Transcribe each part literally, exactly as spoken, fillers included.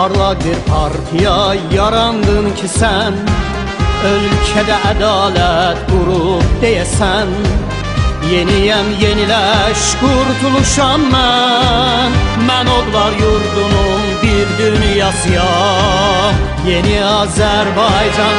parlak bir partiya yarandın ki sen, ölkədə ədalət qurub deyəsən. Yeniyəm, yeniləş, qurtuluşam mən, mən odlar yurdunun bir dünyasıyam, yeni Azərbaycan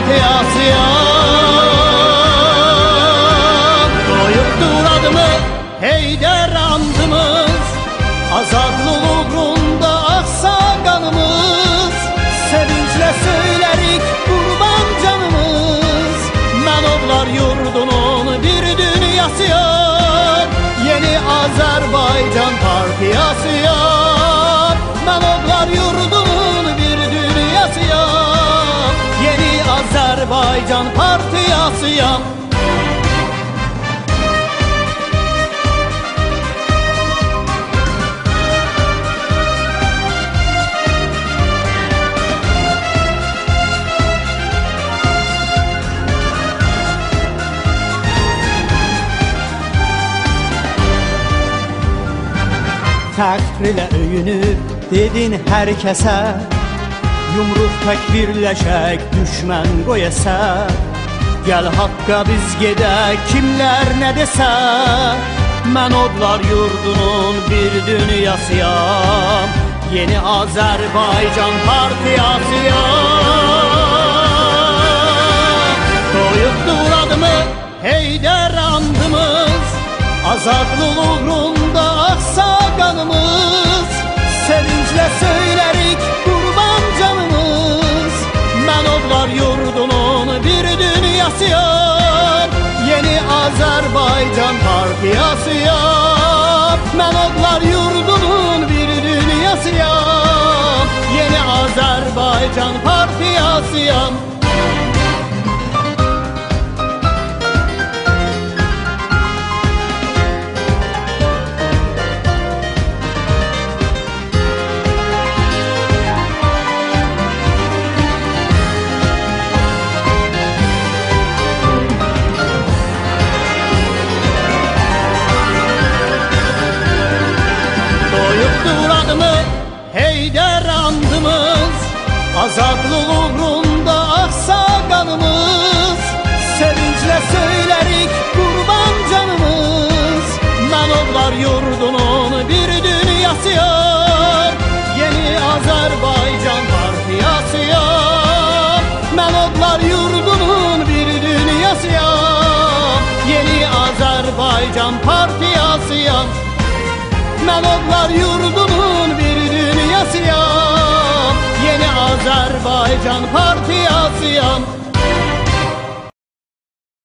partiyasıyam. Doyubdur adımı Heydər andımız, azadlıq uğrunda axsa qanımız, sevinclə söylərik qurban canımız. Mən odlar yurdunun bir dünyasıyam, yeni Azərbaycan partiyasıyam. Mən odlar yurdunun bir dünyasıyam, yeni Azərbaycan partiyasıyam. Fəxr ilə öyünüb dedin hər kəsə, yumruq tək birləşək düşmən qoyəsə. Gəl haqqa biz gedək kimlər nə desə, mən odlar yurdunun bir dünyasıyam, yeni Azərbaycan partiyasıyam. Doyubdur adımı Heydər andımız, azadlıq uğrunda axsa qanımız, sevinclə söylərik qurban canımız. Mən odlar yurdunun bir dünyasıyam, yeni Azərbaycan partiyasıyam. Mən odlar yurdunun bir dünyasıyam, yeni Azərbaycan partiyasıyam. Heydər andımız, azadlıq uğrunda axsa qanımız, sevinclə söylərik qurban canımız. Mən odlar yurdunun bir dünyasıyam, yeni Azərbaycan partiyasıyam. Mən odlar yurdunun bir dünyasıyam, yeni Azərbaycan partiyasıyam. Mən odlar yurdunun bir dünyasıyam, yeni Azərbaycan partiyasıyam.